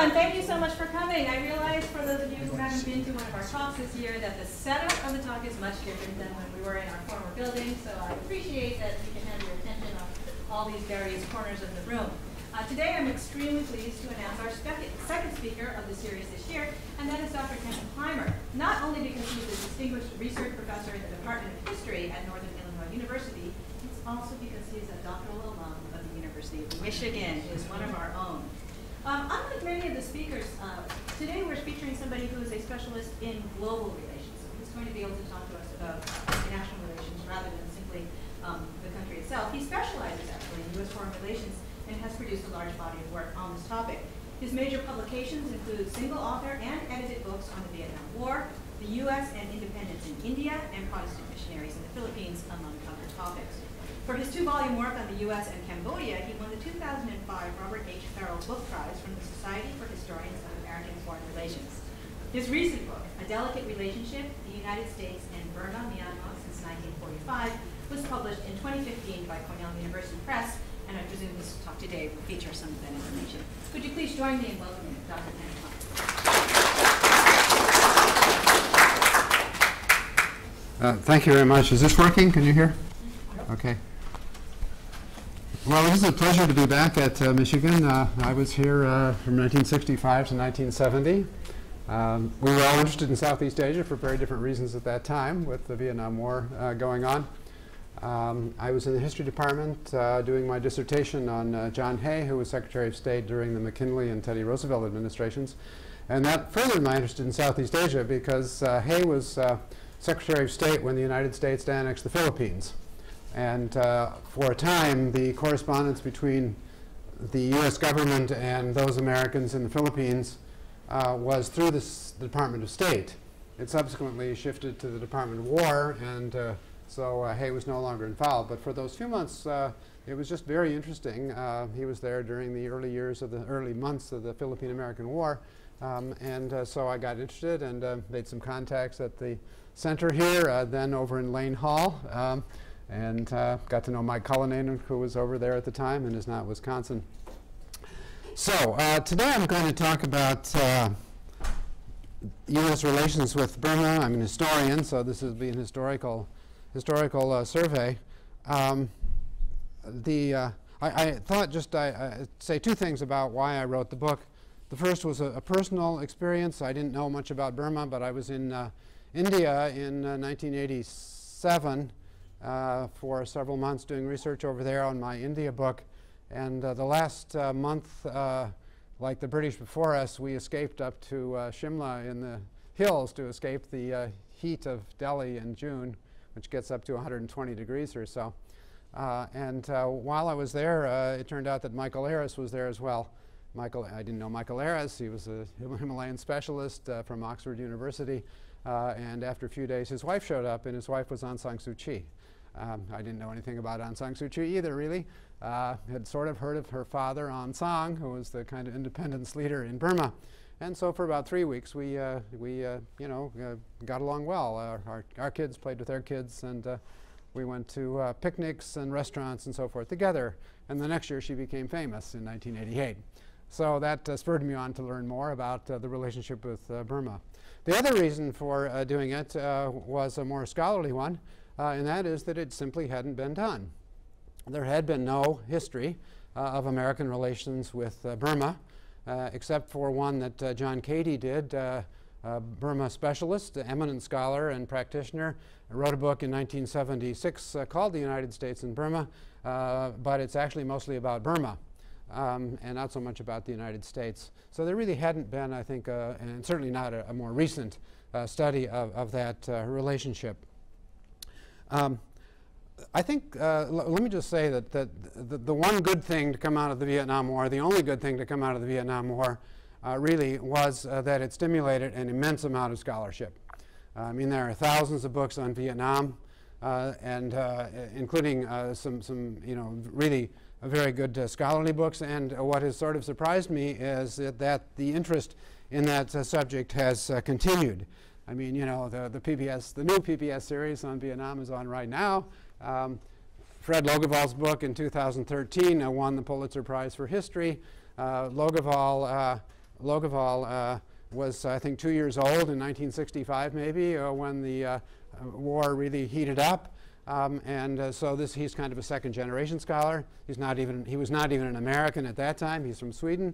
and thank you so much for coming. I realize for those of you who haven't been to one of our talks this year that the setup of the talk is much different than when we were in our former building, so I appreciate that you can have your attention on all these various corners of the room. Today I'm extremely pleased to announce our second speaker of the series this year, and that is Dr. Ken Clymer. Not only because he's a distinguished research professor in the Department of History at Northern Illinois University, it's also because he's a doctoral alum of the University of Michigan, who is one of our own. Unlike many of the speakers, today we're featuring somebody who is a specialist in global relations. So he's going to be able to talk to us about international relations rather than simply the country itself. He specializes actually in U.S. foreign relations and has produced a large body of work on this topic. His major publications include single author and edited books on the Vietnam War, the U.S. and independence in India, and Protestant missionaries in the Philippines, among other topics. For his two-volume work on the U.S. and Cambodia, he won the 2005 Robert H. Farrell Book Prize from the Society for Historians of American Foreign Relations. His recent book, A Delicate Relationship, the United States and Burma, Myanmar since 1945, was published in 2015 by Cornell University Press, and I presume this talk today will feature some of that information. Could you please join me in welcoming Dr. Ken Clymer. Thank you very much. Is this working? Can you hear? Okay. Well, it is a pleasure to be back at Michigan. I was here from 1965 to 1970. We were all interested in Southeast Asia for very different reasons at that time, with the Vietnam War going on. I was in the history department doing my dissertation on John Hay, who was Secretary of State during the McKinley and Teddy Roosevelt administrations. And that furthered my interest in Southeast Asia because Hay was Secretary of State when the United States annexed the Philippines. And for a time, the correspondence between the U.S. government and those Americans in the Philippines was through the Department of State. It subsequently shifted to the Department of War, and so Hay was no longer involved. But for those few months, it was just very interesting. He was there during the early months of the Philippine-American War. So I got interested and made some contacts at the center here, then over in Lane Hall. And got to know Mike Cullinan, who was over there at the time and is now at Wisconsin. So today I'm going to talk about U.S. relations with Burma. I'm an historian, so this will be an historical survey. I thought just I'd say two things about why I wrote the book. The first was a personal experience. I didn't know much about Burma, but I was in India in 1987 for several months doing research over there on my India book. And the last month, like the British before us, we escaped up to Shimla in the hills to escape the heat of Delhi in June, which gets up to 120 degrees or so. While I was there, it turned out that Michael Ayres was there as well. I didn't know Michael Ayres. He was a Himalayan specialist from Oxford University. And after a few days, his wife showed up, and his wife was Aung San Suu Kyi. I didn't know anything about Aung San Suu Kyi either, really. Had sort of heard of her father, Aung San, who was the kind of independence leader in Burma. And so for about 3 weeks, we got along well. Our kids played with their kids, and we went to picnics and restaurants and so forth together. And the next year, she became famous in 1988. So that spurred me on to learn more about the relationship with Burma. The other reason for doing it was a more scholarly one, and that is that it simply hadn't been done. There had been no history of American relations with Burma, except for one that John Cady did, Burma specialist, eminent scholar and practitioner, wrote a book in 1976 called The United States and Burma, but it's actually mostly about Burma. And not so much about the United States. So there really hadn't been, I think, and certainly not a more recent study of that relationship. I think, let me just say that the one good thing to come out of the Vietnam War, the only good thing to come out of the Vietnam War, really was that it stimulated an immense amount of scholarship. I mean, there are thousands of books on Vietnam, and including some really very good scholarly books. And what has sort of surprised me is that the interest in that subject has continued. I mean, the new PBS series on Vietnam is on right now. Fred Logevall's book in 2013 won the Pulitzer Prize for History. Logevall Logevall was, I think, 2 years old in 1965, maybe, when the war really heated up. So he's kind of a second-generation scholar. He was not even an American at that time. He's from Sweden.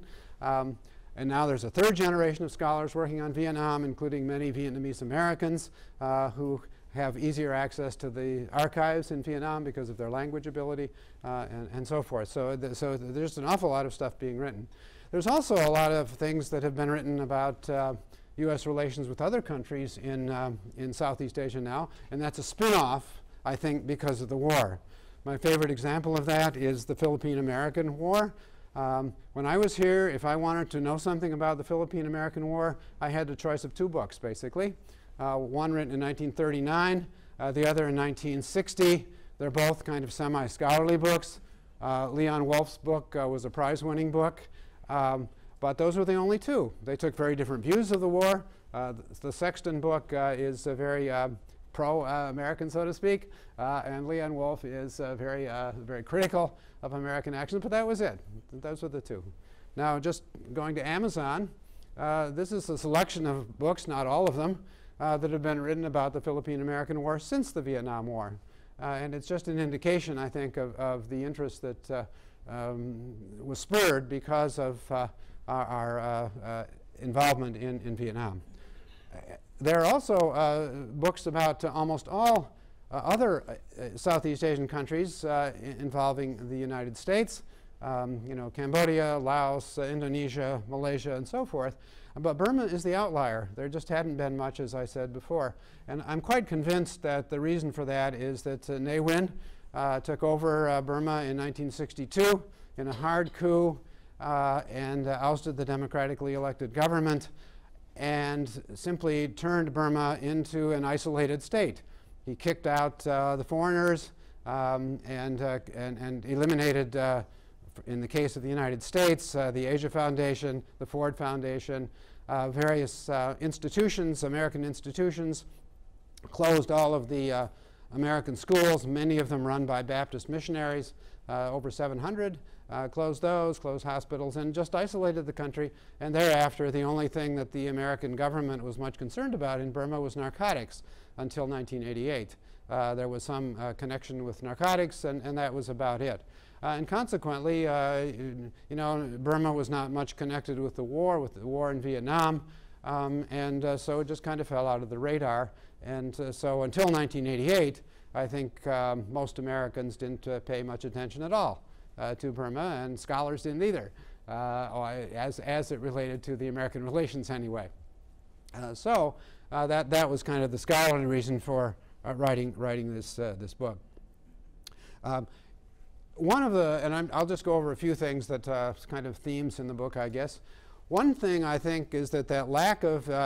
And now there's a third generation of scholars working on Vietnam, including many Vietnamese Americans who have easier access to the archives in Vietnam because of their language ability and so forth. So there's an awful lot of stuff being written. There's also a lot of things that have been written about U.S. relations with other countries in Southeast Asia now, and that's a spin-off, I think, because of the war. My favorite example of that is the Philippine-American War. When I was here, if I wanted to know something about the Philippine-American War, I had the choice of two books, basically. One written in 1939, the other in 1960. They're both kind of semi-scholarly books. Leon Wolf's book was a prize-winning book, but those were the only two. They took very different views of the war. The Sexton book is very pro-American, so to speak, and Leon Wolf is very critical of American actions, but that was it. Those were the two. Now, just going to Amazon, this is a selection of books, not all of them, that have been written about the Philippine-American War since the Vietnam War. And it's just an indication, I think, of the interest that was spurred because of our involvement in Vietnam. There are also books about almost all other Southeast Asian countries involving the United States, Cambodia, Laos, Indonesia, Malaysia, and so forth. But Burma is the outlier. There just hadn't been much, as I said before. And I'm quite convinced that the reason for that is that Ne Win took over Burma in 1962 in a hard coup and ousted the democratically elected government and simply turned Burma into an isolated state. He kicked out the foreigners and eliminated, in the case of the United States, the Asia Foundation, the Ford Foundation, various institutions, American institutions, closed all of the American schools, many of them run by Baptist missionaries, over 700, closed those, closed hospitals, and just isolated the country. And thereafter, the only thing that the American government was much concerned about in Burma was narcotics until 1988. There was some connection with narcotics, and that was about it. And consequently, Burma was not much connected with the war in Vietnam, so it just kind of fell out of the radar. And so until 1988, I think most Americans didn't pay much attention at all to Burma, and scholars didn't either, as it related to the American relations anyway. So that was kind of the scholarly reason for writing this book. One of the, and I'll just go over a few things that kind of themes in the book, I guess. One thing I think is that the lack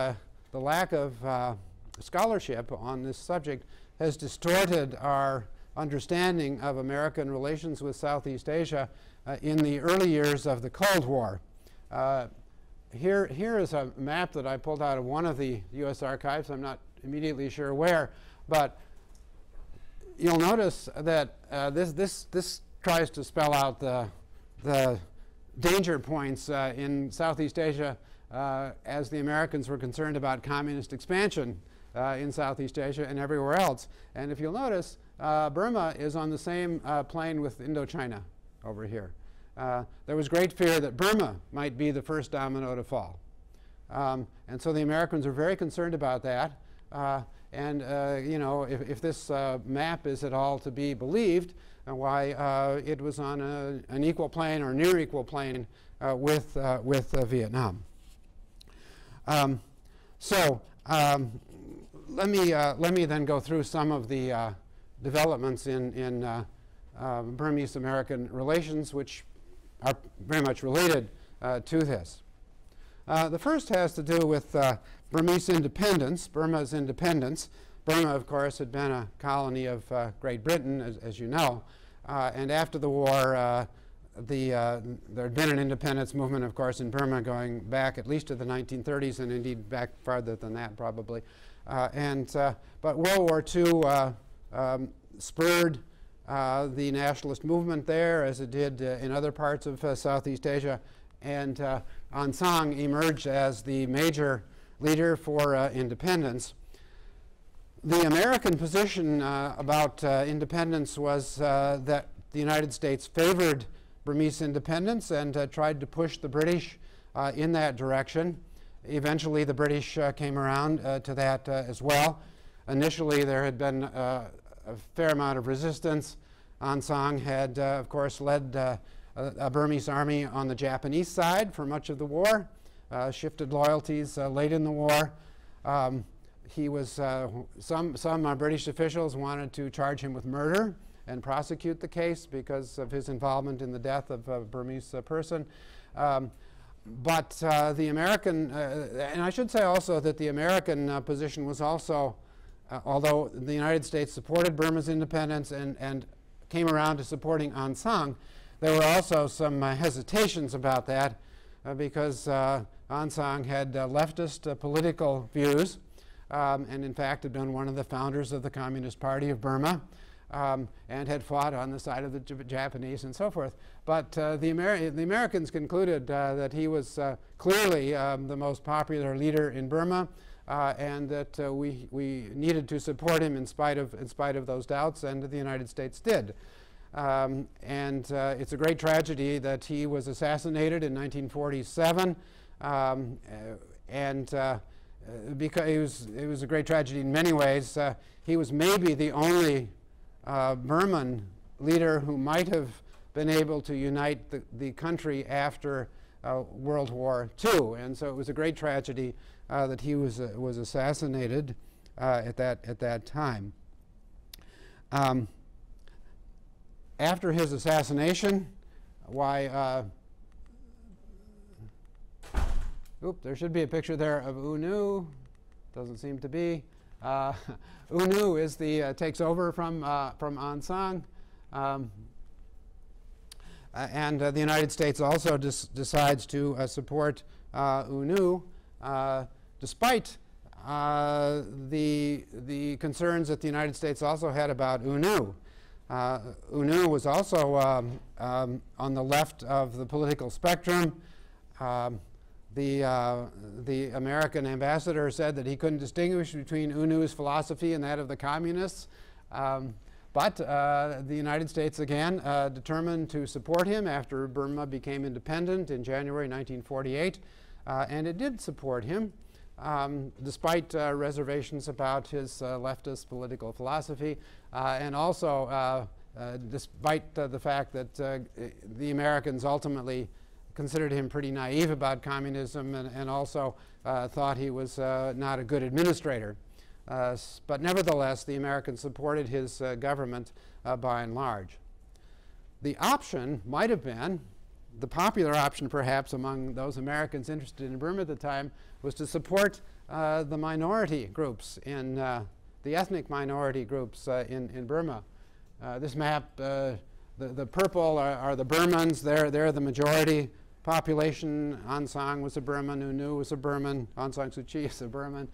of scholarship on this subject has distorted our understanding of American relations with Southeast Asia in the early years of the Cold War. Here is a map that I pulled out of one of the U.S. archives. I'm not immediately sure where, but you'll notice that this tries to spell out the danger points in Southeast Asia as the Americans were concerned about communist expansion in Southeast Asia and everywhere else. And if you'll notice, Burma is on the same plane with Indochina over here. There was great fear that Burma might be the first domino to fall. And so the Americans were very concerned about that. If this map is at all to be believed, why it was on an equal plane or near equal plane with Vietnam. Let me then go through some of the developments in Burmese-American relations, which are very much related to this. The first has to do with Burmese independence, Burma's independence. Burma, of course, had been a colony of Great Britain, as you know, and after the war, there had been an independence movement, of course, in Burma going back at least to the 1930s, and indeed back farther than that, probably. But World War II spurred the nationalist movement there, as it did in other parts of Southeast Asia, and Aung San emerged as the major leader for independence. The American position about independence was that the United States favored Burmese independence and tried to push the British in that direction. Eventually, the British came around to that as well. Initially, there had been a fair amount of resistance. Aung San had, of course, led a Burmese army on the Japanese side for much of the war, shifted loyalties late in the war. He was, some British officials wanted to charge him with murder and prosecute the case because of his involvement in the death of a Burmese person. But the American, and I should say also that the American position was also, although the United States supported Burma's independence and came around to supporting Aung San, there were also some hesitations about that because Aung San had leftist political views and in fact had been one of the founders of the Communist Party of Burma and had fought on the side of the Japanese and so forth. But the Americans concluded that he was clearly the most popular leader in Burma and that we needed to support him in spite of those doubts, and the United States did. It's a great tragedy that he was assassinated in 1947, because it was a great tragedy in many ways. He was maybe the only Burman leader who might have been able to unite the country after World War II, and so it was a great tragedy that he was assassinated at that time. After his assassination, there should be a picture there of U Nu. Doesn't seem to be. U Nu is takes over from Aung San, and the United States also decides to support U Nu, despite the concerns that the United States also had about U Nu. U Nu was also on the left of the political spectrum. The American ambassador said that he couldn't distinguish between U Nu's philosophy and that of the communists. But the United States again determined to support him after Burma became independent in January 1948. And it did support him, despite reservations about his leftist political philosophy, and also despite the fact that the Americans ultimately considered him pretty naive about communism and also thought he was not a good administrator. But nevertheless, the Americans supported his government by and large. The option might have been, the popular option perhaps among those Americans interested in Burma at the time, was to support the minority groups, the ethnic minority groups in Burma. This map, the purple are the Burmans. They're the majority population. Aung San was a Burman, U Nu was a Burman, Aung San Suu Kyi is a Burman.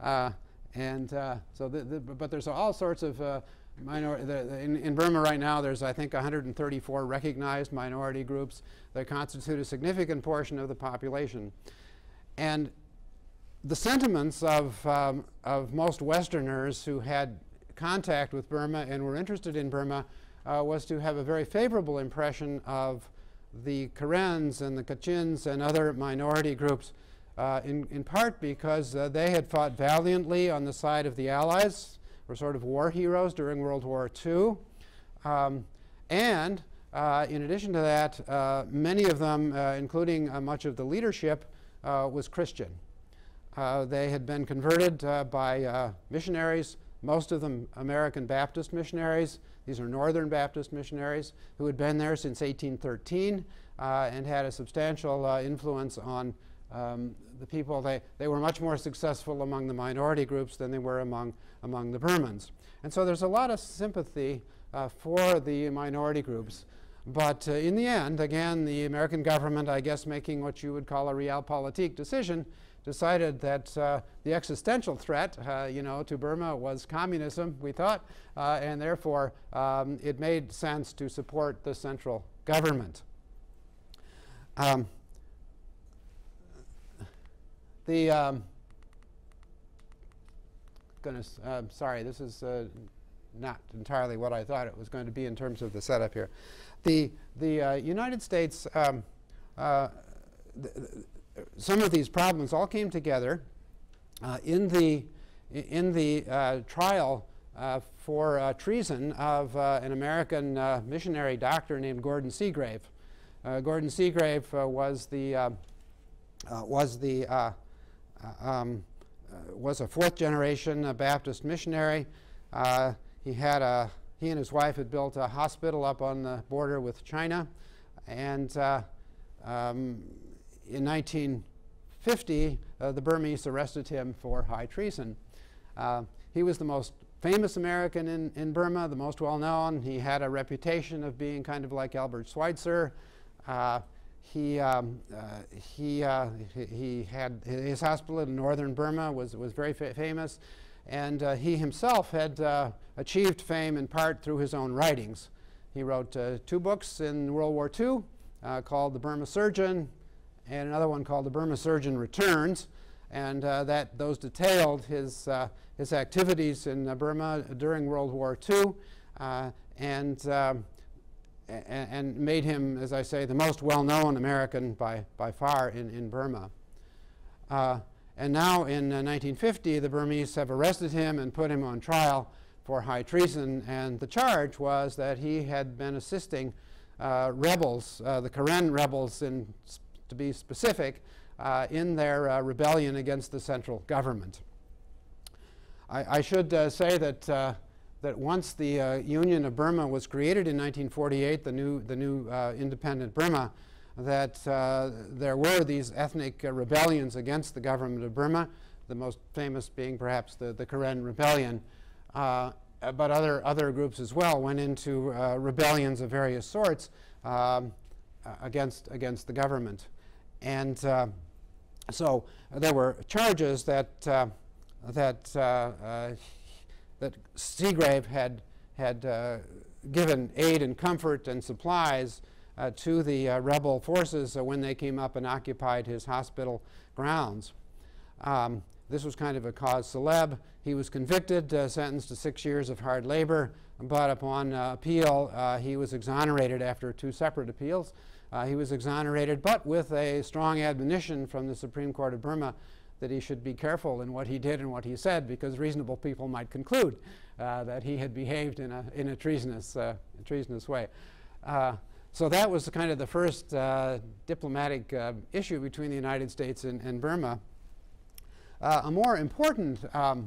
But there's all sorts of in Burma right now, there's I think 134 recognized minority groups that constitute a significant portion of the population. And the sentiments of most Westerners who had contact with Burma and were interested in Burma was to have a very favorable impression of the Karens and the Kachins and other minority groups, in part because they had fought valiantly on the side of the Allies, were sort of war heroes during World War II. In addition to that, many of them, including much of the leadership, was Christian. They had been converted by missionaries, most of them American Baptist missionaries. These are Northern Baptist missionaries who had been there since 1813 and had a substantial influence on the people. They were much more successful among the minority groups than they were among the Burmans. And so there's a lot of sympathy for the minority groups. But in the end, again, the American government, I guess making what you would call a realpolitik decision, decided that the existential threat, to Burma was communism, we thought, and therefore it made sense to support the central government. sorry, this is not entirely what I thought it was going to be in terms of the setup here. The United States, some of these problems all came together in the trial for treason of an American missionary doctor named Gordon Seagrave. Gordon Seagrave was a fourth-generation Baptist missionary. He and his wife had built a hospital up on the border with China, and in 1950, the Burmese arrested him for high treason. He was the most famous American in Burma, the most well-known. He had a reputation of being kind of like Albert Schweitzer. He had his hospital in northern Burma was very famous, and he himself had achieved fame in part through his own writings. He wrote 2 books in World War II called The Burma Surgeon and another one called The Burma Surgeon Returns, and those detailed his activities in Burma during World War II and made him, as I say, the most well-known American by far in Burma. And now in 1950, the Burmese have arrested him and put him on trial for high treason, and the charge was that he had been assisting rebels, the Karen rebels to be specific, in their rebellion against the central government. I should say that once the Union of Burma was created in 1948, the new independent Burma, that there were these ethnic rebellions against the government of Burma, the most famous being perhaps the Karen Rebellion, but other groups as well went into rebellions of various sorts against the government. And so there were charges that Seagrave had given aid and comfort and supplies to the rebel forces when they came up and occupied his hospital grounds. This was kind of a cause célèbre. He was convicted, sentenced to 6 years of hard labor, but upon appeal, he was exonerated after 2 separate appeals. He was exonerated, but with a strong admonition from the Supreme Court of Burma that he should be careful in what he did and what he said, because reasonable people might conclude that he had behaved in a treasonous way. So that was kind of the first diplomatic issue between the United States and Burma. A more important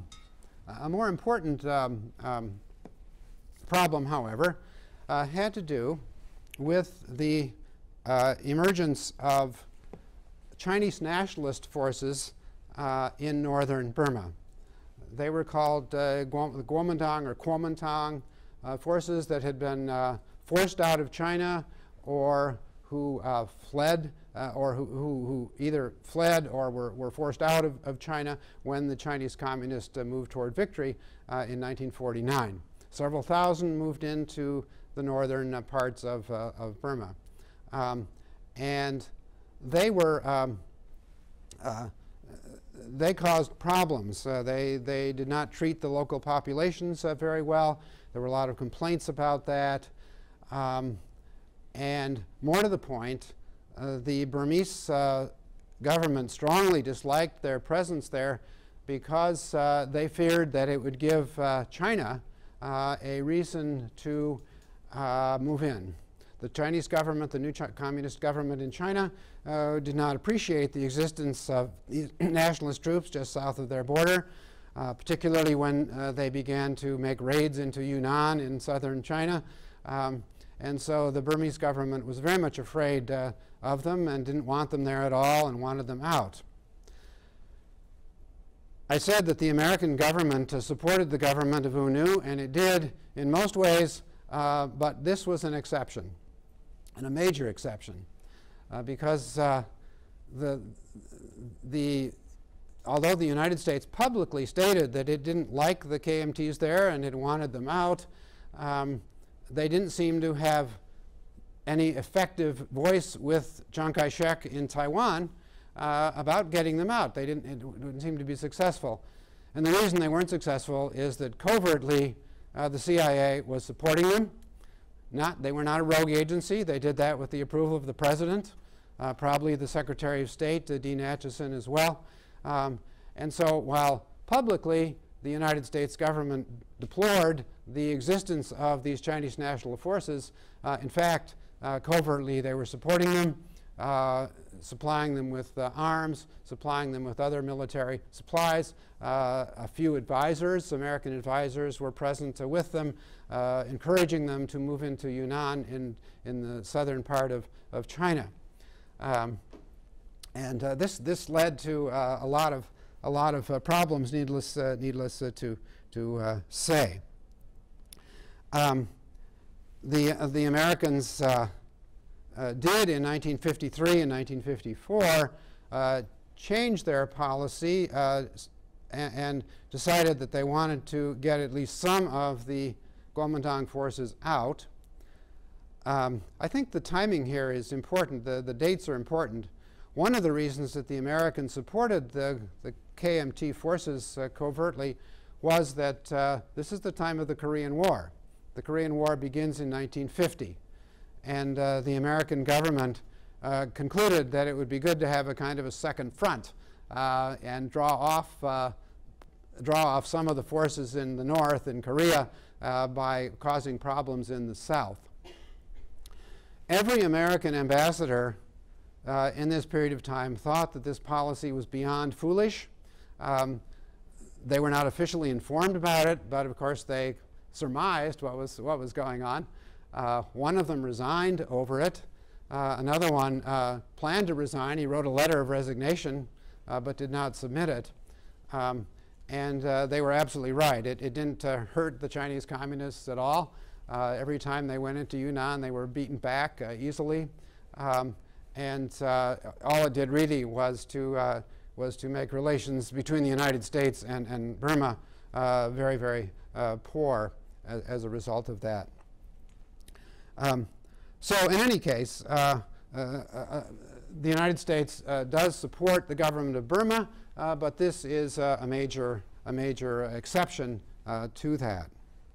problem, however, had to do with the emergence of Chinese nationalist forces in northern Burma. They were called Kuomintang or Kuomintang, forces that had been forced out of China or who fled or who either fled or were forced out of China when the Chinese communists moved toward victory in 1949. Several thousand moved into the northern parts of Burma. And they were they caused problems. They did not treat the local populations very well. There were a lot of complaints about that. And more to the point, the Burmese government strongly disliked their presence there because they feared that it would give China a reason to move in. The Chinese government, the new communist government in China, did not appreciate the existence of these nationalist troops just south of their border, particularly when they began to make raids into Yunnan in southern China. And so the Burmese government was very much afraid of them and didn't want them there at all and wanted them out. I said that the American government supported the government of U Nu, and it did in most ways, but this was an exception, and a major exception, because although the United States publicly stated that it didn't like the KMTs there and it wanted them out, they didn't seem to have any effective voice with Chiang Kai-shek in Taiwan about getting them out. It didn't seem to be successful. And the reason they weren't successful is that covertly the CIA was supporting them. They were not a rogue agency. They did that with the approval of the president, probably the Secretary of State, Dean Acheson, as well. And so while publicly the United States government deplored the existence of these Chinese national forces, in fact, covertly they were supporting them, supplying them with arms, supplying them with other military supplies. A few advisors, American advisors, were present with them, encouraging them to move into Yunnan in the southern part of China. This led to a lot of problems, needless to say. The Americans did in 1953 and 1954 change their policy and decided that they wanted to get at least some of the Kuomintang forces out. I think the timing here is important. The dates are important. One of the reasons that the Americans supported the KMT forces covertly was that this is the time of the Korean War. The Korean War begins in 1950, and the American government concluded that it would be good to have a kind of a second front and draw off some of the forces in the north, in Korea, by causing problems in the south. Every American ambassador in this period of time thought that this policy was beyond foolish. They were not officially informed about it, but of course they surmised what was going on. One of them resigned over it. Another one planned to resign. He wrote a letter of resignation, but did not submit it. And they were absolutely right. It didn't hurt the Chinese communists at all. Every time they went into Yunnan, they were beaten back easily. And all it did really was to make relations between the United States and Burma very, very poor as a result of that. So in any case, the United States does support the government of Burma, but this is a major exception to that.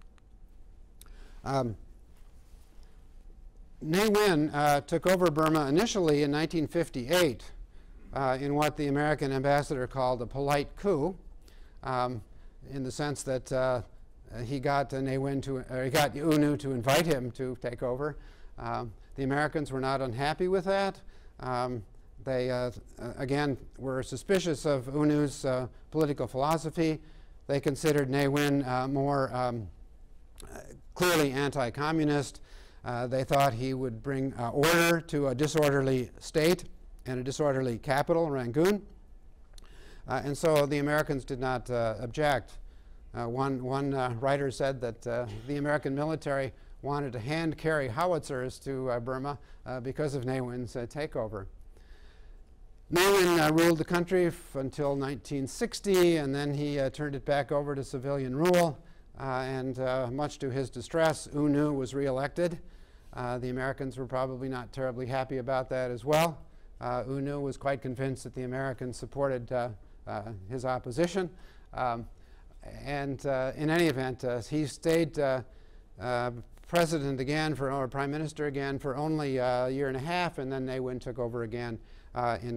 Ne Win took over Burma initially in 1958 in what the American ambassador called a polite coup, in the sense that he got Ne Win he got U Nu to invite him to take over. The Americans were not unhappy with that. They again were suspicious of U Nu's political philosophy. They considered Ne Win more clearly anti-communist. They thought he would bring order to a disorderly state and a disorderly capital, Rangoon. And so the Americans did not object. One writer said that the American military wanted to hand-carry howitzers to Burma because of Ne Win's takeover. Ne Win ruled the country until 1960, and then he turned it back over to civilian rule. And much to his distress, U Nu was reelected. The Americans were probably not terribly happy about that as well. U Nu was quite convinced that the Americans supported his opposition. And in any event, he stayed president again, or prime minister again, for only a year and a half, and then Ne Win took over again in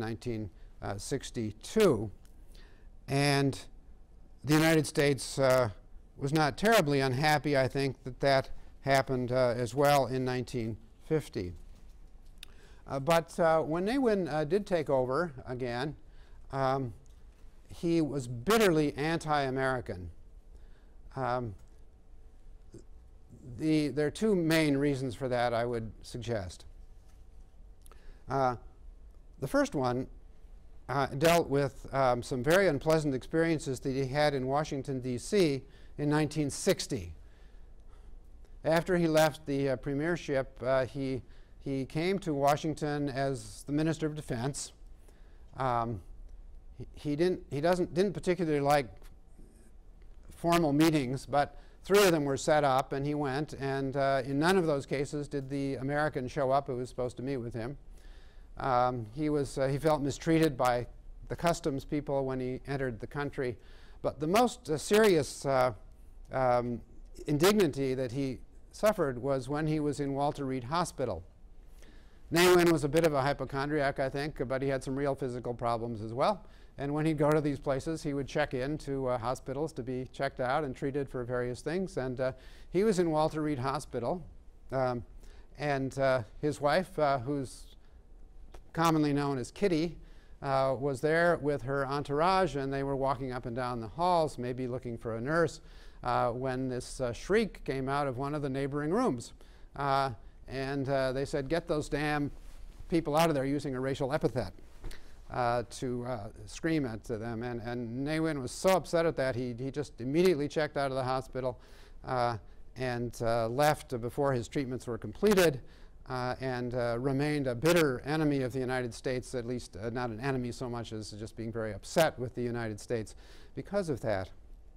1962. And the United States was not terribly unhappy, I think, that happened as well in 1950. But when Ne Win did take over again, he was bitterly anti-American. There are two main reasons for that, I would suggest. The first one dealt with some very unpleasant experiences that he had in Washington, D.C. in 1960. After he left the premiership, he came to Washington as the Minister of Defense. He didn't particularly like formal meetings, but 3 of them were set up, and he went. And in none of those cases did the American show up who was supposed to meet with him. He felt mistreated by the customs people when he entered the country. But the most serious indignity that he suffered was when he was in Walter Reed Hospital. Ne Win was a bit of a hypochondriac, I think, but he had some real physical problems as well. And when he'd go to these places, he would check in to hospitals to be checked out and treated for various things. And he was in Walter Reed Hospital. And his wife, who's commonly known as Kitty, was there with her entourage, and they were walking up and down the halls, maybe looking for a nurse, when this shriek came out of one of the neighboring rooms. And they said, "Get those damn people out of there," using a racial epithet to scream at them. And Ne Win was so upset at that, he just immediately checked out of the hospital and left before his treatments were completed, and remained a bitter enemy of the United States, at least not an enemy so much as just being very upset with the United States because of that.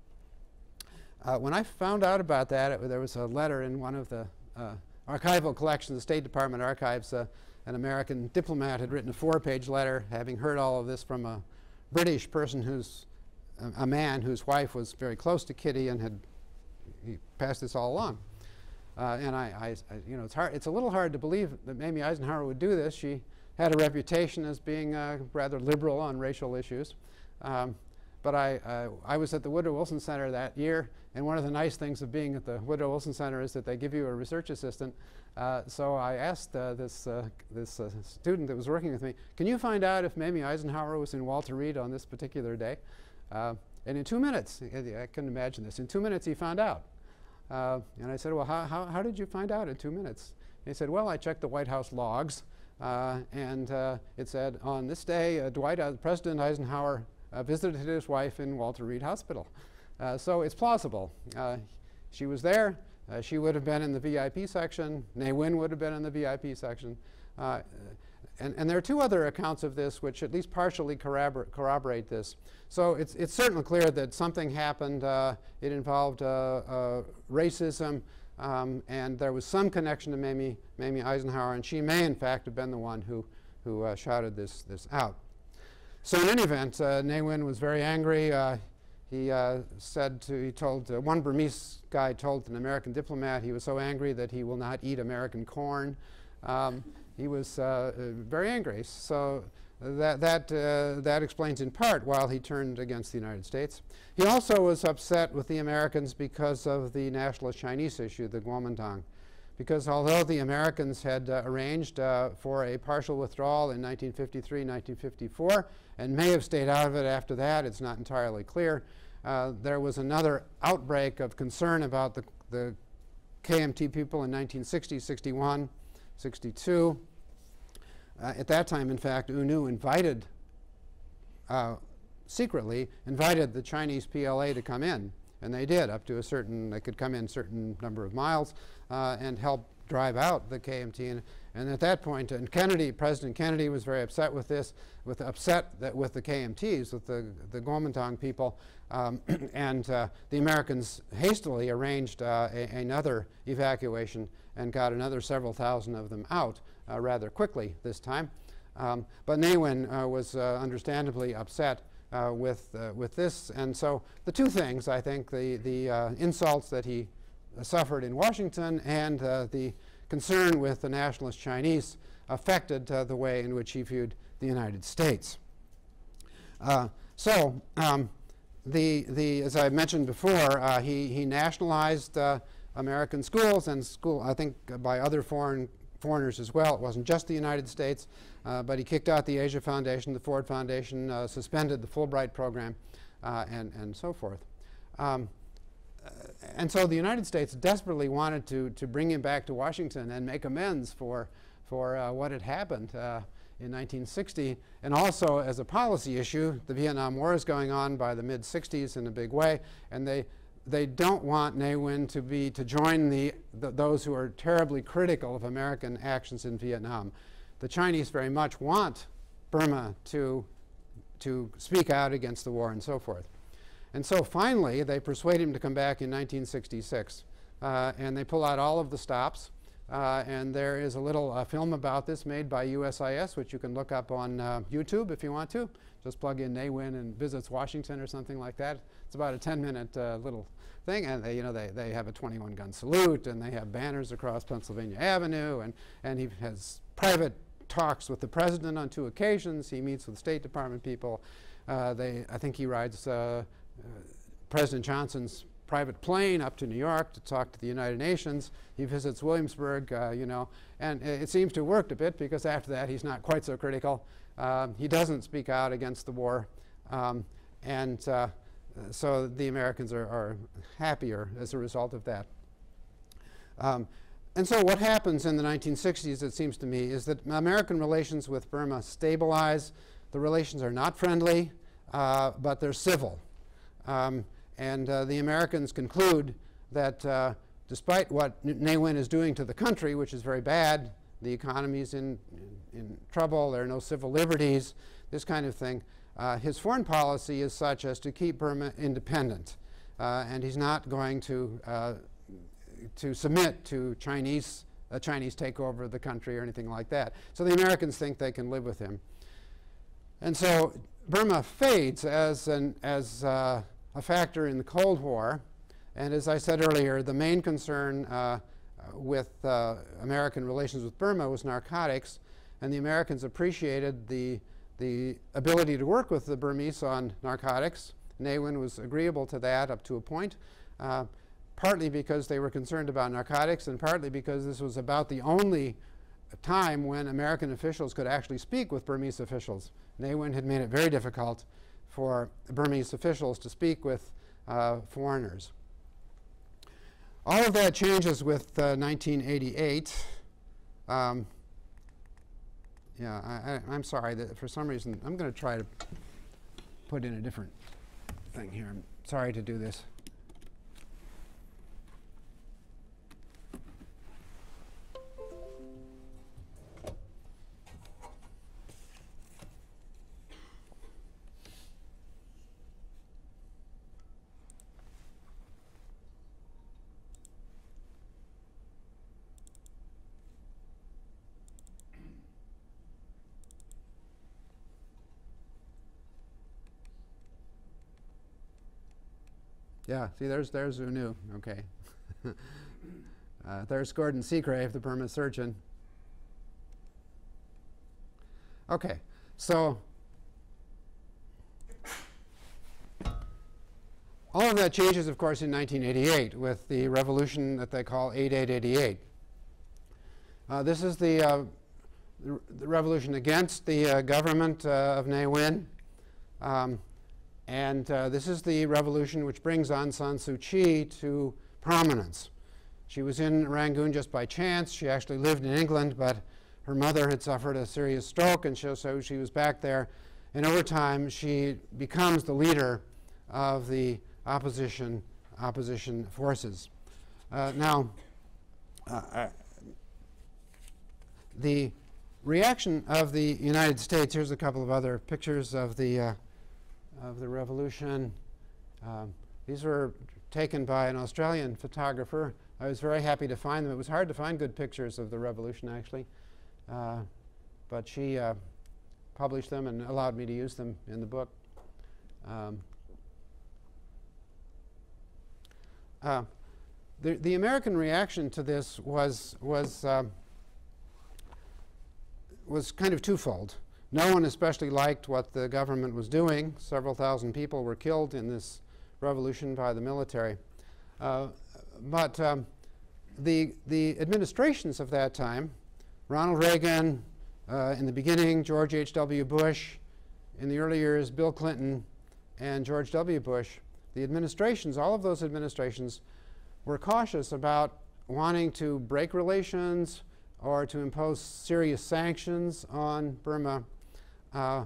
When I found out about that, there was a letter in one of the archival collections, the State Department archives. An American diplomat had written a 4-page letter, having heard all of this from a British person who's a man whose wife was very close to Kitty, and he passed this all along. And you know, it's a little hard to believe that Mamie Eisenhower would do this. She had a reputation as being rather liberal on racial issues. But I was at the Woodrow Wilson Center that year, and one of the nice things of being at the Woodrow Wilson Center is that they give you a research assistant. So I asked this student that was working with me, "Can you find out if Mamie Eisenhower was in Walter Reed on this particular day?" And in 2 minutes, I couldn't imagine this, in 2 minutes he found out. And I said, "Well, how did you find out in 2 minutes?" And he said, "Well, I checked the White House logs, and it said, on this day, President Eisenhower visited his wife in Walter Reed Hospital." So it's plausible. She was there. She would have been in the VIP section. Ne Win would have been in the VIP section. And there are 2 other accounts of this which at least partially corroborate this. So it's certainly clear that something happened. It involved racism, and there was some connection to Mamie Eisenhower, and she may in fact have been the one who shouted this out. So in any event, Ne Win was very angry. One Burmese guy told an American diplomat he was so angry that he will not eat American corn. He was very angry. So that explains in part why he turned against the United States. He also was upset with the Americans because of the nationalist Chinese issue, the Kuomintang. Because although the Americans had arranged for a partial withdrawal in 1953, 1954, and may have stayed out of it after that, it's not entirely clear, there was another outbreak of concern about the KMT people in 1960, 61, 62. At that time, in fact, U Nu secretly invited the Chinese PLA to come in. And they did, up to a certain, they could come in a certain number of miles and help drive out the KMT. And at that point, and President Kennedy was very upset with this, with the KMTs, with the Kuomintang people. And the Americans hastily arranged another evacuation and got another several thousand of them out rather quickly this time. But Ne Win was understandably upset with this. And so the 2 things, I think, the insults that he suffered in Washington and the concern with the nationalist Chinese affected the way in which he viewed the United States. As I mentioned before, he nationalized American schools, and I think by other foreigners as well. It wasn't just the United States, but he kicked out the Asia Foundation, the Ford Foundation, suspended the Fulbright program, and so forth. And so the United States desperately wanted to bring him back to Washington and make amends for what had happened in 1960. And also, as a policy issue, the Vietnam War is going on by the mid-60s in a big way, and they don't want Ne Win to join those who are terribly critical of American actions in Vietnam. The Chinese very much want Burma to speak out against the war and so forth. And so finally, they persuade him to come back in 1966. And they pull out all of the stops. And there is a little film about this made by USIS, which you can look up on YouTube if you want to. Just plug in Ne Win and visits Washington or something like that. It's about a 10-minute little thing, and they have a 21-gun salute, and they have banners across Pennsylvania Avenue, and he has private talks with the president on 2 occasions. He meets with State Department people. I think he rides President Johnson's private plane up to New York to talk to the United Nations. He visits Williamsburg, and it seems to have worked a bit, because after that he's not quite so critical. He doesn't speak out against the war, so the Americans are happier as a result of that. And so what happens in the 1960s, it seems to me, is that American relations with Burma stabilize. The relations are not friendly, but they're civil. And the Americans conclude that despite what Ne Win is doing to the country, which is very bad, the economy is in trouble, there are no civil liberties, this kind of thing, his foreign policy is such as to keep Burma independent. And he's not going to submit to a Chinese takeover of the country or anything like that. So the Americans think they can live with him. And so Burma fades as a factor in the Cold War. And as I said earlier, the main concern with American relations with Burma was narcotics. And the Americans appreciated the ability to work with the Burmese on narcotics. Ne Win was agreeable to that up to a point, partly because they were concerned about narcotics, and partly because this was about the only time when American officials could actually speak with Burmese officials. Ne Win had made it very difficult for Burmese officials to speak with foreigners. All of that changes with 1988. I'm sorry that for some reason I'm going to try to put in a different thing here. I'm sorry to do this. Yeah, see, there's U Nu. Okay. There's Gordon Seagrave, the Burma surgeon. Okay, so all of that changes, of course, in 1988 with the revolution that they call 8888. This is the revolution against the government of Ne Win. And this is the revolution which brings Aung San Suu Kyi to prominence. She was in Rangoon just by chance. She actually lived in England, but her mother had suffered a serious stroke, and so she was back there. And over time, she becomes the leader of the opposition forces. The reaction of the United States, here's a couple of other pictures of the revolution. These were taken by an Australian photographer. I was very happy to find them. It was hard to find good pictures of the revolution, actually. But she published them and allowed me to use them in the book. The American reaction to this was kind of twofold. No one especially liked what the government was doing. Several thousand people were killed in this revolution by the military. But the administrations of that time, Ronald Reagan in the beginning, George H.W. Bush, in the early years, Bill Clinton and George W. Bush, the administrations, all of those administrations, were cautious about wanting to break relations or to impose serious sanctions on Burma. Part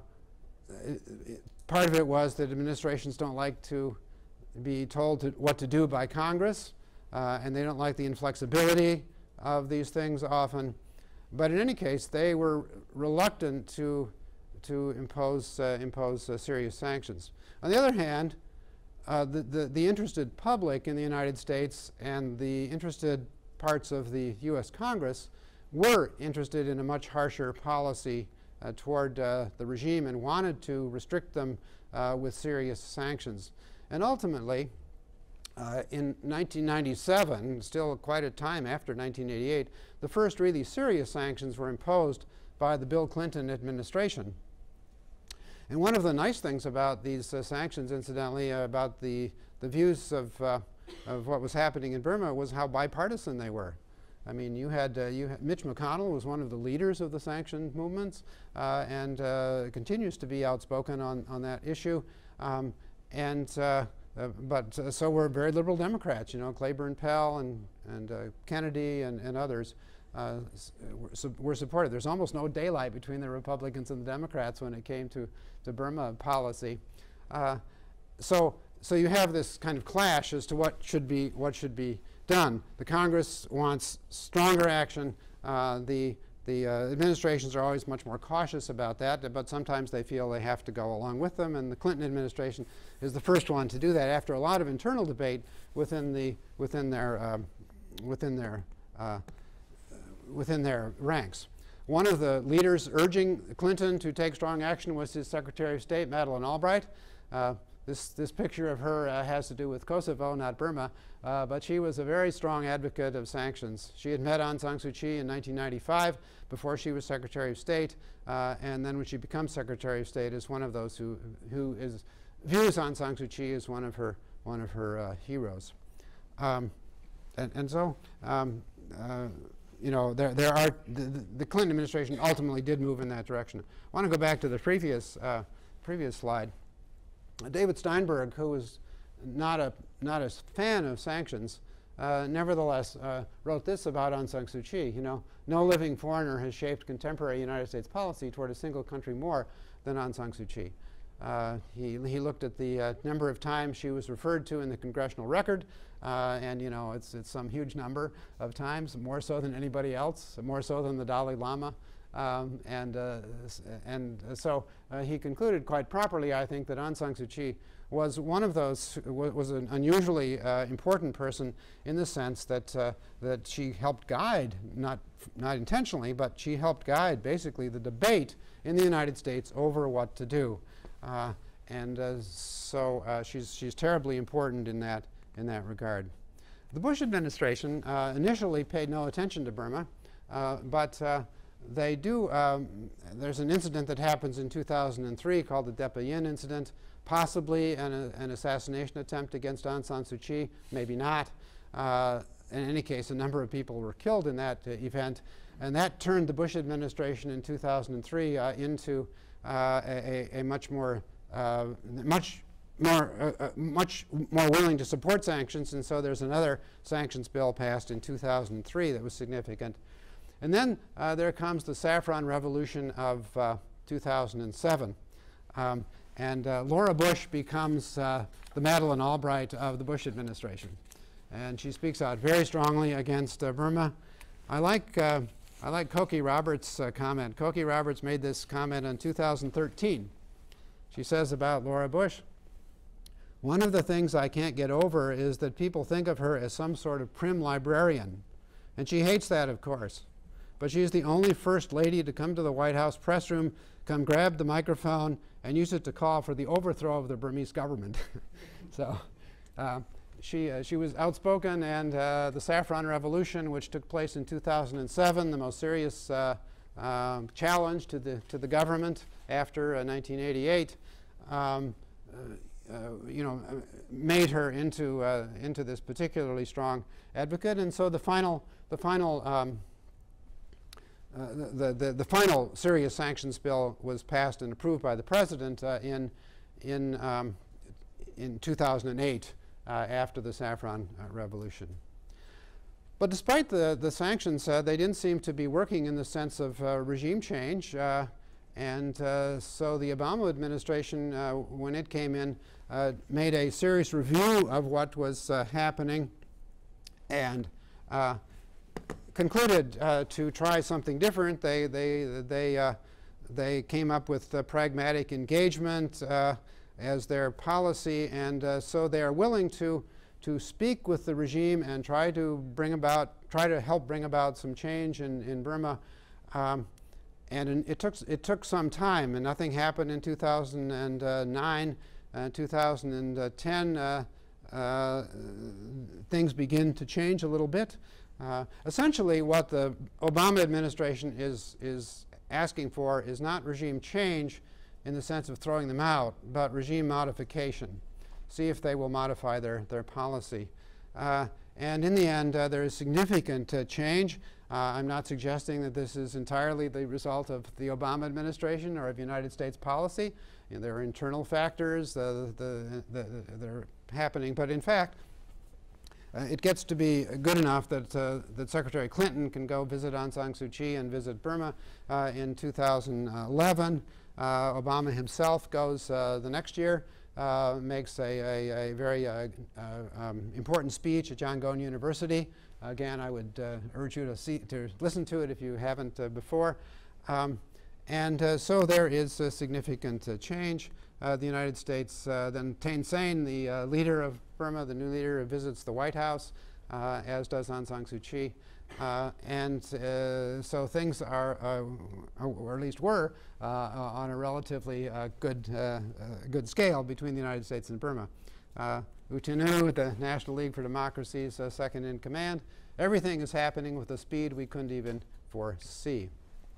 of it was that administrations don't like to be told what to do by Congress, and they don't like the inflexibility of these things often. But in any case, they were reluctant to impose serious sanctions. On the other hand, the interested public in the United States and the interested parts of the U.S. Congress were interested in a much harsher policy toward the regime and wanted to restrict them with serious sanctions. And ultimately, in 1997, still quite a time after 1988, the first really serious sanctions were imposed by the Bill Clinton administration. And one of the nice things about these sanctions, incidentally, about the views of what was happening in Burma was how bipartisan they were. I mean, you had Mitch McConnell was one of the leaders of the sanction movements and continues to be outspoken on that issue. But so were very liberal Democrats, you know, Claiborne Pell and Kennedy and others were supported. There's almost no daylight between the Republicans and the Democrats when it came to Burma policy. So you have this kind of clash as to what should be done. The Congress wants stronger action. The administrations are always much more cautious about that, but sometimes they feel they have to go along with them. And the Clinton administration is the first one to do that after a lot of internal debate within their ranks. One of the leaders urging Clinton to take strong action was his Secretary of State, Madeleine Albright. This picture of her has to do with Kosovo, not Burma, but she was a very strong advocate of sanctions. She had met Aung San Suu Kyi in 1995 before she was Secretary of State, and then when she becomes Secretary of State is one of those who views Aung San Suu Kyi as one of her heroes. So you know, the Clinton administration ultimately did move in that direction. I want to go back to the previous slide. David Steinberg, who was not a fan of sanctions, nevertheless wrote this about Aung San Suu Kyi. You know, no living foreigner has shaped contemporary United States policy toward a single country more than Aung San Suu Kyi. He looked at the number of times she was referred to in the congressional record, and you know, it's some huge number of times, more so than anybody else, more so than the Dalai Lama. So he concluded quite properly, I think, that Aung San Suu Kyi was one of those, was an unusually important person in the sense that she helped guide, not intentionally, but she helped guide basically the debate in the United States over what to do. So she's terribly important in that regard. The Bush administration initially paid no attention to Burma, but they do. There's an incident that happens in 2003 called the Depa Yin incident, possibly an assassination attempt against Aung San Suu Kyi, maybe not. In any case, a number of people were killed in that event, and that turned the Bush administration in 2003 into a much more willing to support sanctions, and so there's another sanctions bill passed in 2003 that was significant. And then there comes the Saffron Revolution of 2007. Laura Bush becomes the Madeleine Albright of the Bush administration. And she speaks out very strongly against Burma. I like Cokie Roberts' comment. Cokie Roberts made this comment in 2013. She says about Laura Bush, "One of the things I can't get over is that people think of her as some sort of prim librarian. And she hates that, of course. But she's the only first lady to come to the White House press room, come grab the microphone, and use it to call for the overthrow of the Burmese government." So she was outspoken, and the Saffron Revolution, which took place in 2007, the most serious challenge to the government after 1988, made her into this particularly strong advocate. And so the final serious sanctions bill was passed and approved by the president in 2008 after the Saffron Revolution. But despite the sanctions, they didn't seem to be working in the sense of regime change. So the Obama administration, when it came in, made a serious review of what was happening and concluded to try something different. They came up with pragmatic engagement as their policy, and so they are willing to to speak with the regime and try to help bring about some change in Burma. It took some time, and nothing happened in 2009. 2010, things begin to change a little bit. Essentially, what the Obama administration is asking for is not regime change in the sense of throwing them out, but regime modification. See if they will modify their policy. And in the end, there is significant change. I'm not suggesting that this is entirely the result of the Obama administration or of United States policy. You know, there are internal factors that are happening. But in fact, it gets to be good enough that, that Secretary Clinton can go visit Aung San Suu Kyi and visit Burma in 2011. Obama himself goes the next year, makes a very important speech at Yangon University. Again, I would urge you to listen to it if you haven't before. So there is a significant change. The United States, then Thein Sein, the leader of Burma, the new leader, visits the White House, as does Aung San Suu Kyi. So things are, or at least were, on a relatively good scale between the United States and Burma. U Thant Nu, the National League for Democracy's second in command. Everything is happening with a speed we couldn't even foresee.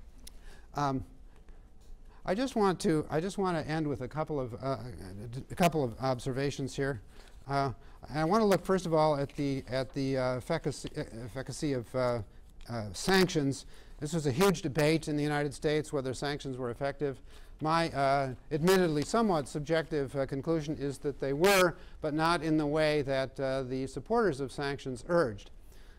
I just want to end with a couple of observations here. And I want to look first of all at the efficacy of sanctions. This was a huge debate in the United States whether sanctions were effective. My admittedly somewhat subjective conclusion is that they were, but not in the way that the supporters of sanctions urged.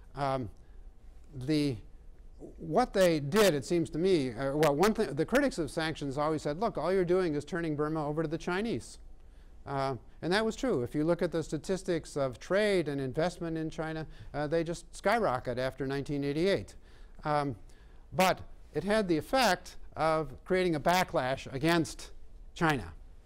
What they did, it seems to me, well, one thing, the critics of sanctions always said, look, all you're doing is turning Burma over to the Chinese. And that was true. If you look at the statistics of trade and investment in China, they just skyrocket after 1988. But it had the effect of creating a backlash against China.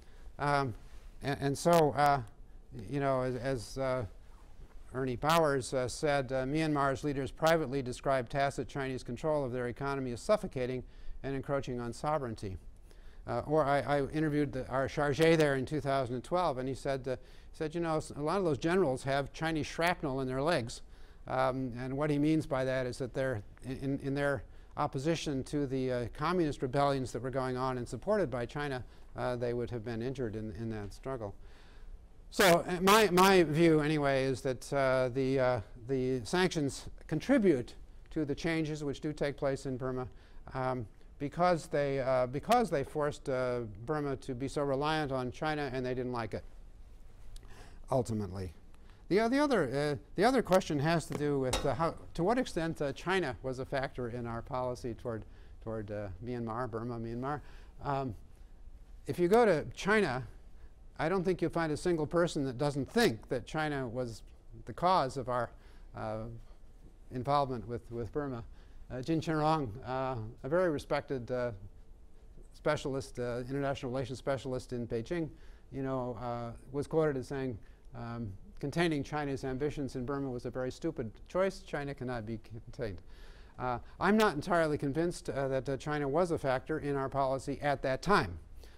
So, you know, as Ernie Bowers said, Myanmar's leaders privately described tacit Chinese control of their economy as suffocating and encroaching on sovereignty. Or I interviewed our charge there in 2012, and he said, you know, a lot of those generals have Chinese shrapnel in their legs. And what he means by that is that they're in their opposition to the communist rebellions that were going on and supported by China, they would have been injured in that struggle. So my view, anyway, is that the sanctions contribute to the changes which do take place in Burma because they forced Burma to be so reliant on China, and they didn't like it. Ultimately, the other question has to do with to what extent China was a factor in our policy toward Myanmar, Burma, Myanmar. If you go to China, I don't think you'll find a single person that doesn't think that China was the cause of our involvement with Burma. Jin Chenrong, a very respected specialist, international relations specialist in Beijing, you know, was quoted as saying, containing China's ambitions in Burma was a very stupid choice. China cannot be contained. I'm not entirely convinced that China was a factor in our policy at that time.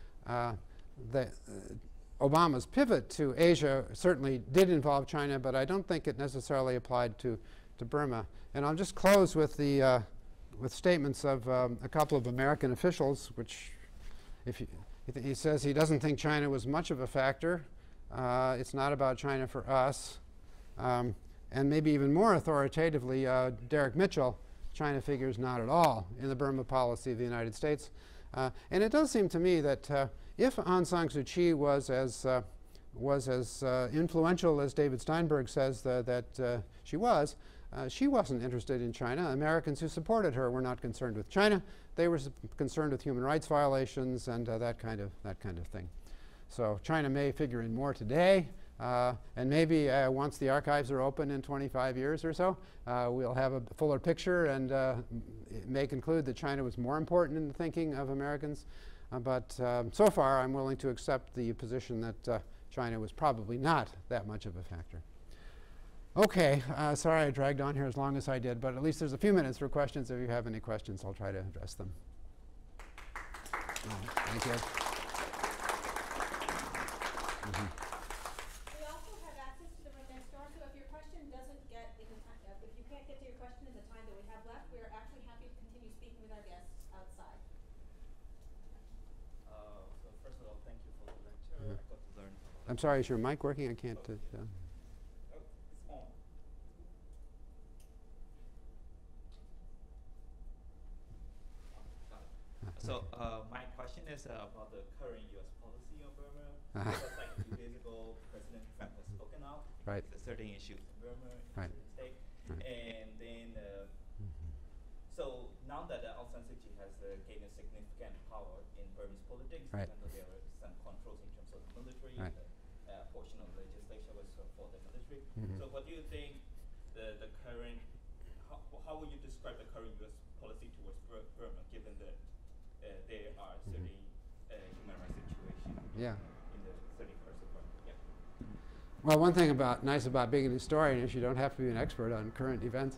Obama's pivot to Asia certainly did involve China, but I don't think it necessarily applied to Burma. And I'll just close with with statements of a couple of American officials, which he says he doesn't think China was much of a factor. It's not about China for us. And maybe even more authoritatively, Derek Mitchell, China figures not at all in the Burma policy of the United States. And it does seem to me that if Aung San Suu Kyi was as influential as David Steinberg says that she wasn't interested in China. Americans who supported her were not concerned with China. They were concerned with human rights violations and that kind of thing. So China may figure in more today, and maybe once the archives are open in 25 years or so, we'll have a fuller picture and it may conclude that China was more important in the thinking of Americans. But so far, I'm willing to accept the position that China was probably not that much of a factor. Okay, sorry I dragged on here as long as I did, but at least there's a few minutes for questions. If you have any questions, I'll try to address them. Thank you. We also have access to the room next door, so if your question doesn't get in the time, if you can't get to your question in the time that we have left, we are actually happy to continue speaking with our guests outside. So first of all, thank you for the lecture. I got to learn. I'm sorry, is your mic working? I can't. Oh, it's on. So my question is about the current U.S. policy on Burma. Because like 2 days ago, President Trump has spoken out. Right. Certain issues in Burma, Right. certain state, Right. and then so now that Aung San Suu Kyi has gained a significant power in Burmese politics, Right. even though there are some controls in terms of the military, Right. the portion of legislation was for the military. Mhm. So what do you think the current, how would you describe the current U.S. policy towards Burma, given that there are certain human rights situations Yeah. in the 31st of Burma? Yeah. Well, one thing nice about being a historian is you don't have to be an expert on current events.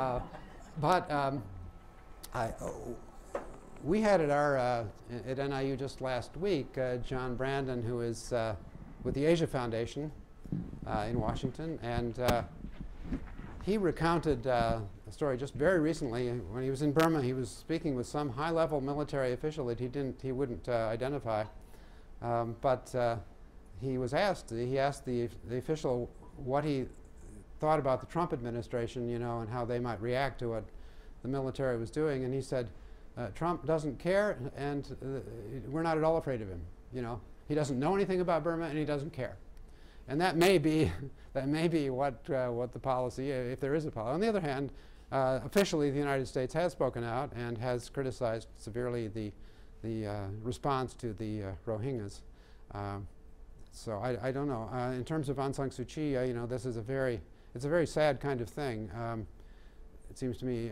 We had at our at NIU just last week John Brandon, who is with the Asia Foundation in Washington, and he recounted a story just very recently. When he was in Burma, he was speaking with some high-level military official that he wouldn't identify, but he was asked. He asked the official what he thought about the Trump administration, and how they might react to what the military was doing, and he said, Trump doesn't care, and we're not at all afraid of him. He doesn't know anything about Burma, and he doesn't care. And that may be what the policy, if there is a policy. On the other hand, officially, the United States has spoken out and has criticized severely the response to the Rohingyas. So I don't know. In terms of Aung San Suu Kyi, this is it's a very sad kind of thing. It seems to me,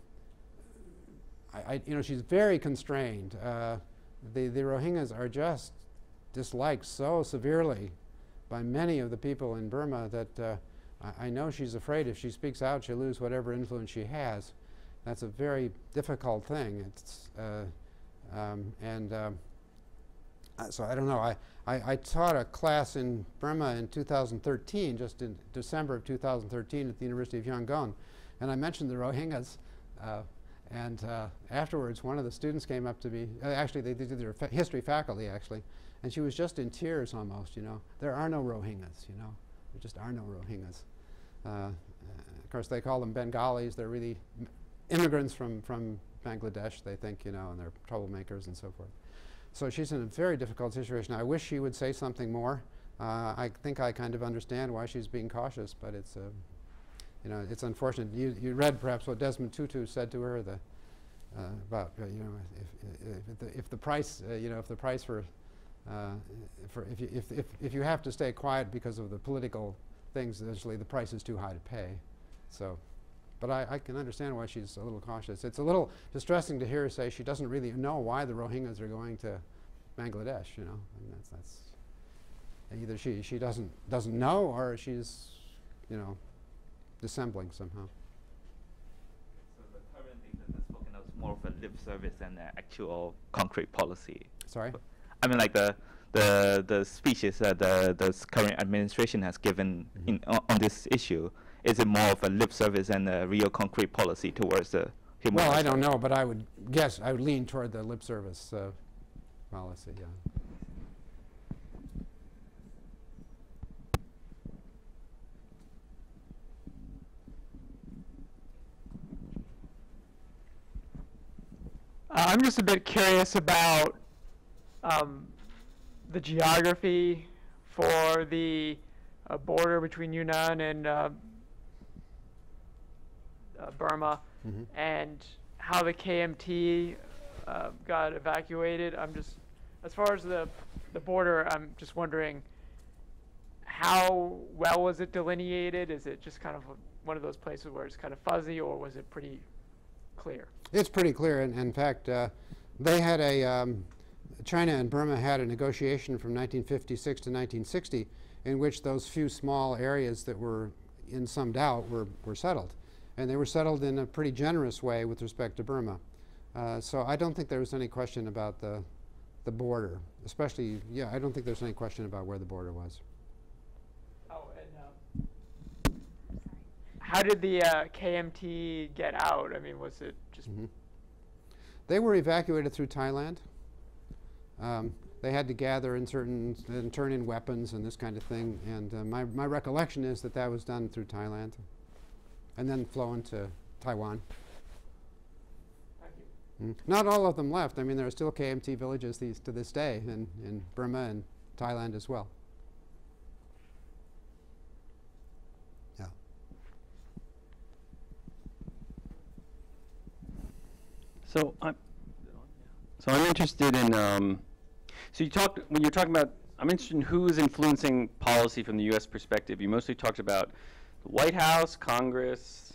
she's very constrained. The Rohingyas are just disliked so severely by many of the people in Burma that I know she's afraid if she speaks out, she'll lose whatever influence she has. That's a very difficult thing. So I don't know. I taught a class in Burma in 2013, just in December of 2013 at the University of Yangon, and I mentioned the Rohingyas. Afterwards, one of the students came up to me. Actually, they did their history faculty, actually, and she was just in tears almost. There are no Rohingyas. There just are no Rohingyas. Of course, they call them Bengalis. They're really immigrants from Bangladesh, they think, and they're troublemakers and so forth. So she's in a very difficult situation. I wish she would say something more. I think I kind of understand why she's being cautious, but it's it's unfortunate. You read perhaps what Desmond Tutu said to her about if the price if you have to stay quiet because of the political things, essentially the price is too high to pay. So, but I can understand why she's a little cautious. It's a little distressing to hear her say she doesn't really know why the Rohingyas are going to Bangladesh. I mean, that's either she doesn't know, or she's dissembling somehow. So the current thing that has spoken of is more of a lip service than an actual concrete policy. Sorry? I mean, like the speeches that the current administration has given on this issue. Is it more of a lip service and a real concrete policy towards the human rights? Well, I don't know, but I would guess I would lean toward the lip service policy. Yeah. I'm just a bit curious about the geography for the border between Yunnan and Burma, and how the KMT got evacuated. I'm just, as far as the border, I'm just wondering how well was it delineated? Is it just kind of one of those places where it's kind of fuzzy, or was it pretty clear? It's pretty clear. In fact, they had China and Burma had a negotiation from 1956 to 1960 in which those few small areas that were in some doubt, were settled. And they were settled in a pretty generous way with respect to Burma. So I don't think there was any question about the border, especially, yeah, I don't think there's any question about where the border was. Oh, and how did the KMT get out? I mean, was it just... They were evacuated through Thailand. They had to gather and turn in weapons and this kind of thing. And my recollection is that was done through Thailand and then flown to Taiwan. Not all of them left. I mean, there are still KMT villages to this day in Burma and Thailand as well. Yeah. So I'm interested in. So when you're talking about, I'm interested in who is influencing policy from the U.S. perspective. You mostly talked about the White House, Congress,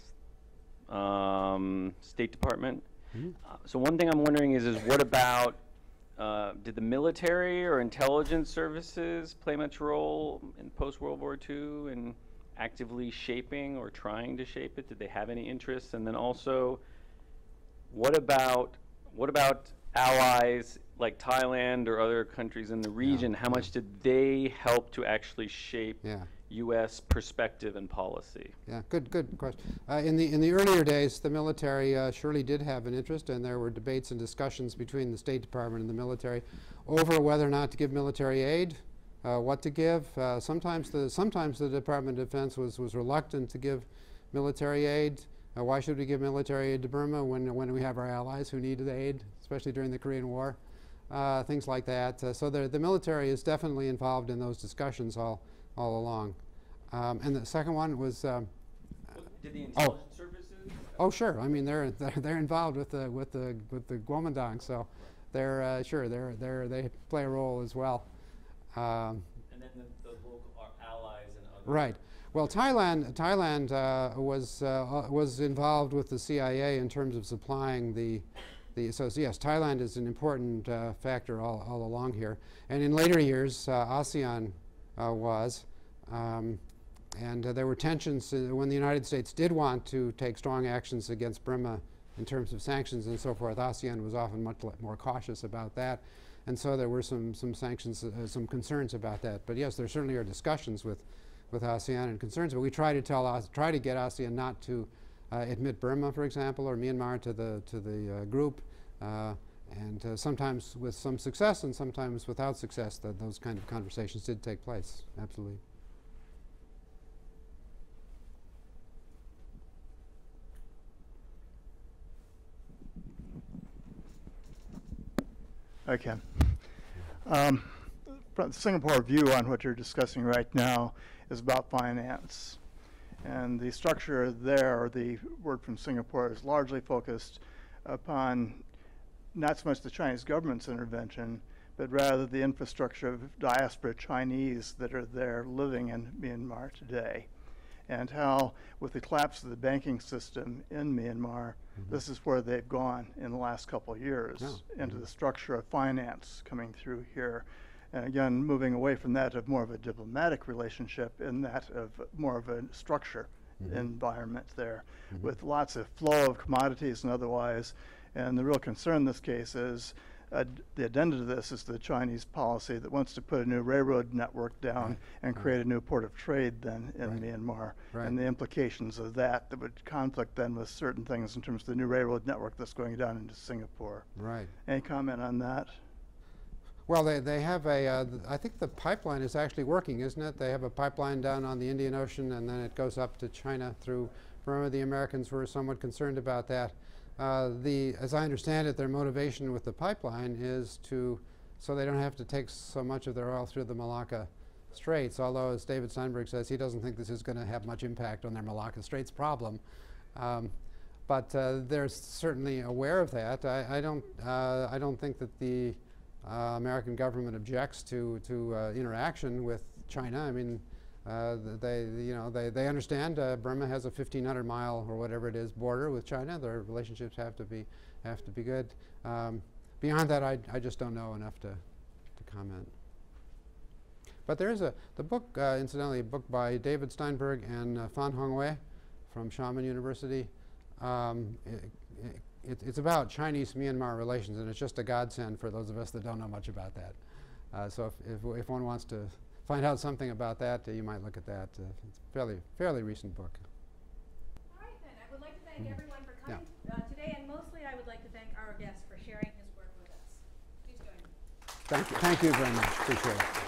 State Department. So one thing I'm wondering is what about, did the military or intelligence services play much role in post-World War II in actively shaping or trying to shape it? Did they have any interest? And then also, what about allies like Thailand or other countries in the region? How much did they help to actually shape U.S. perspective and policy? Yeah, good question. In the earlier days, the military surely did have an interest, and there were debates and discussions between the State Department and the military over whether or not to give military aid, what to give. Sometimes the Department of Defense was reluctant to give military aid. Why should we give military aid to Burma when we have our allies who need the aid, especially during the Korean War? Things like that. So the military is definitely involved in those discussions all along. And the second one was. Did the intelligence services? Oh, sure. I mean, they're involved with the Kuomintang, so they're sure they play a role as well. And then the local allies and other. Right. Well, Thailand was involved with the CIA in terms of supplying so yes, Thailand is an important factor all along here. And in later years, ASEAN was. And there were tensions when the United States did want to take strong actions against Burma in terms of sanctions and so forth. ASEAN was often much more cautious about that. And so there were some sanctions, some concerns about that. But yes, there certainly are discussions with ASEAN and concerns. But we try to get ASEAN not to admit Burma, for example, or Myanmar to the group. And sometimes with some success and sometimes without success, those kind of conversations did take place. Absolutely. Okay. From the Singapore view on what you're discussing right now is about finance. And the structure there, or the word from Singapore, is largely focused upon not so much the Chinese government's intervention, but rather the infrastructure of diaspora Chinese that are there living in Myanmar today. And how, with the collapse of the banking system in Myanmar, this is where they've gone in the last couple of years, into the structure of finance coming through here. And again, moving away from that of more of a diplomatic relationship and that of more of a structure environment there, with lots of flow of commodities and otherwise. And the real concern in this case is the addendum to this is the Chinese policy that wants to put a new railroad network down and create a new port of trade then in Myanmar, and the implications of that would conflict then with certain things in terms of the new railroad network that's going down into Singapore. Right. Any comment on that? Well, they have I think the pipeline is actually working, isn't it? They have a pipeline down on the Indian Ocean, and then it goes up to China through Burma. The Americans were somewhat concerned about that. As I understand it, their motivation with the pipeline is so they don't have to take so much of their oil through the Malacca Straits, although, as David Steinberg says, he doesn't think this is going to have much impact on their Malacca Straits problem. But they're certainly aware of that. I don't think that the American government objects to interaction with China. I mean, they understand Burma has a 1,500-mile or whatever it is border with China. Their relationships have to be good. Beyond that, I just don't know enough to comment. But there is the book, incidentally, a book by David Steinberg and Fan Hongwei from Xiamen University. It's about Chinese-Myanmar relations, and it's just a godsend for those of us that don't know much about that. So if one wants to find out something about that, you might look at that. It's a fairly recent book. All right, then. I would like to thank everyone for coming today, and mostly I would like to thank our guest for sharing his work with us. Please join me. Thank you very much. Appreciate it.